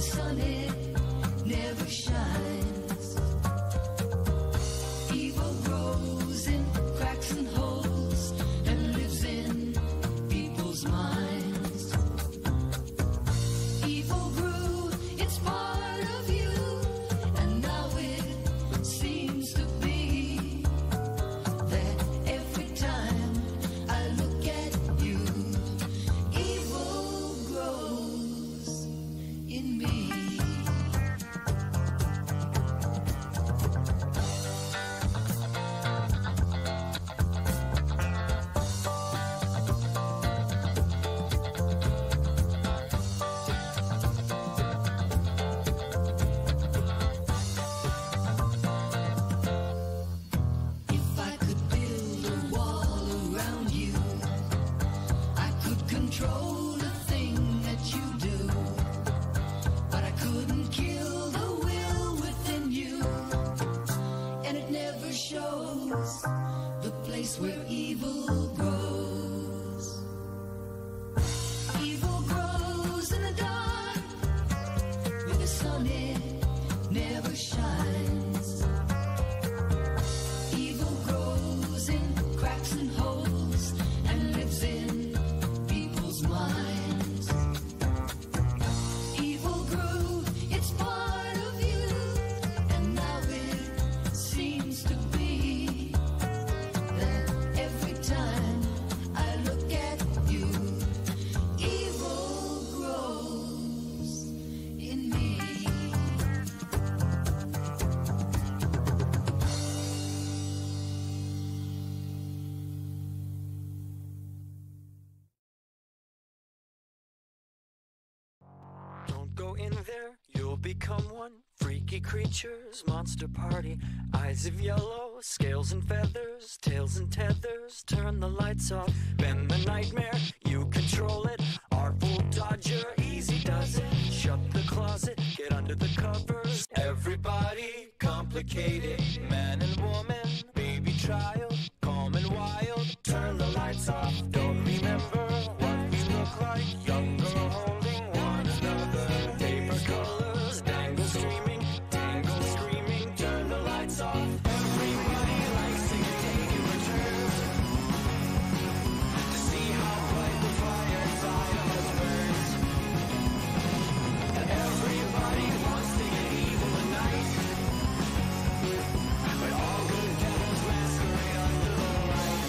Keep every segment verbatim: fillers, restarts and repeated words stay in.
sun it never shines. Evil grows in cracks and holes and lives in people's minds. Evil grew, it's part of you, and now it seems to be that every time I look at you, evil grows in me. If I could build a wall around you, I could control the thing that you do, but I couldn't kill the will within you, and it never shows the place where evil grows. Evil grows in the dark, where the sun it never shines. Evil grows in cracks and holes and lives in people's minds. Evil grew, it's part of you, and now it seems to be that every time I look at you, evil grows in me. Don't go in there, you'll become one. Freaky creatures, monster party. Eyes of yellow, scales and feathers, tails and tethers. Turn the lights off, bend the nightmare, you control it. Artful dodger, easy does it. Shut the closet, get under the covers. Everybody complicated, man and woman, baby child, calm and wild. Turn the lights off, don't remember what we look like. Younger holding one another. Paper colors, dangle streaming, tangle screaming. Turn the lights off. Everybody likes to get taken returns to see how bright the fire inside of us burns. And everybody wants to get evil at night, but all good devils masquerade under the light.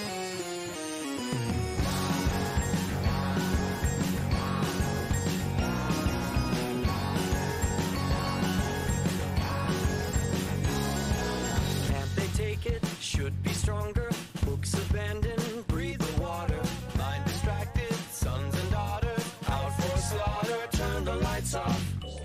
Can't they take it? Should be stronger. Books abandoned, breathe the water. Mind distracted, sons and daughters out for slaughter. Turn the lights off.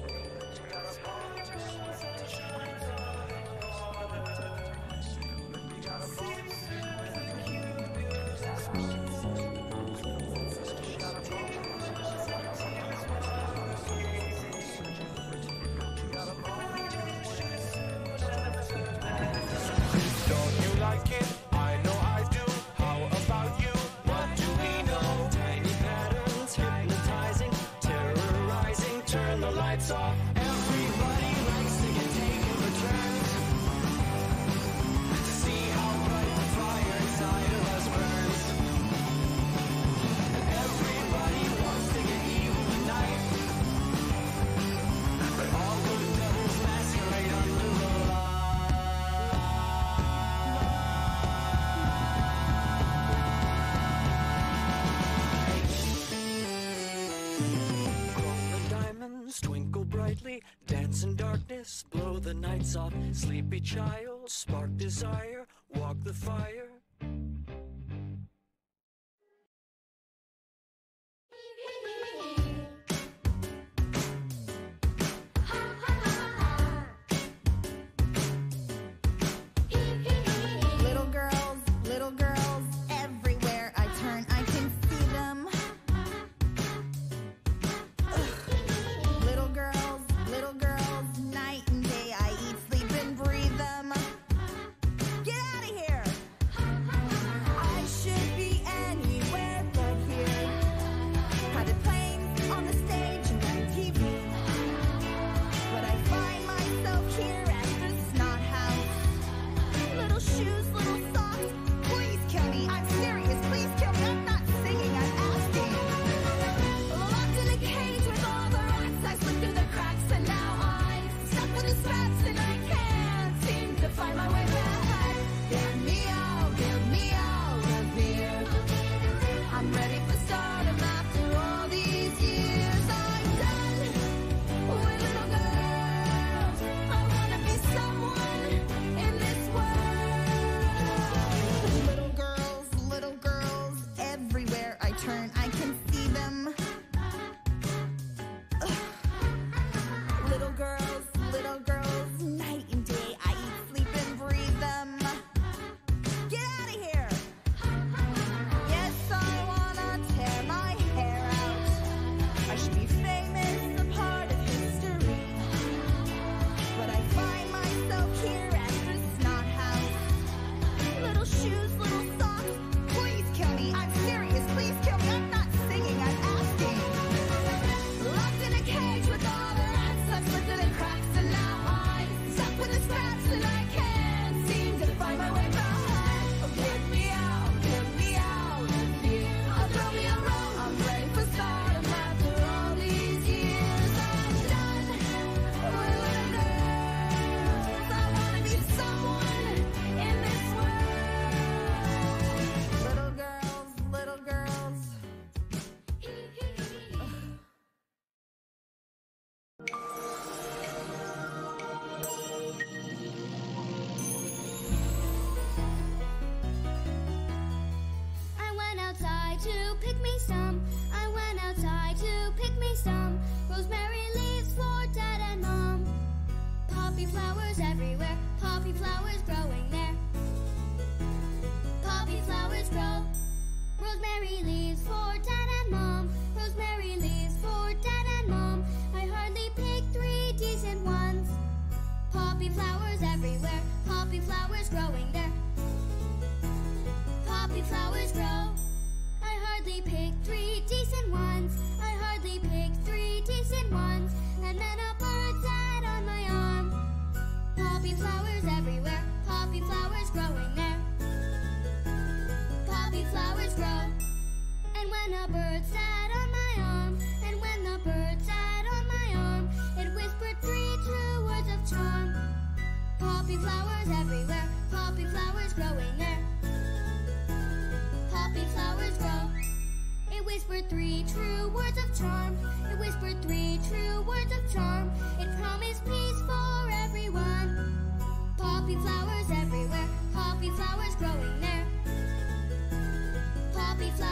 Don't you like it? I know I do. How about you? What do we know? Tiny patterns, hypnotizing, terrorizing. Turn the lights off. Everybody likes to get taken returns to see how bright the fire inside of us burns. And everybody wants to get evil tonight, but all good devils masquerade under the light. The diamonds twinkle brightly, dance in darkness, blow the nights off. Sleepy child, spark desire, walk the fire. Little girls, little girls, everywhere I turn I can see them. Ugh. Little girls, little girls, night and day I eat, sleep and breathe them. Get out of here! Rosemary leaves for Dad and Mom. Poppy flowers everywhere, poppy flowers growing there. Poppy flowers grow. Rosemary leaves for Dad and Mom. Rosemary leaves for Dad and Mom. I hardly picked three decent ones. Poppy flowers everywhere, poppy flowers growing there. Poppy flowers grow. I hardly picked three decent ones. I hardly picked three decent ones. And then a bird sat on my arm. Poppy flowers everywhere, poppy flowers growing there. Poppy flowers grow. And when a bird sat on my arm, and when the bird sat on my arm, it whispered three true words of charm. Poppy flowers everywhere, poppy flowers growing there. Poppy flowers grow. It whispered three true words of charm. It whispered three true words of charm. It promised peace for everyone. Poppy flowers everywhere, poppy flowers growing there. Poppy flowers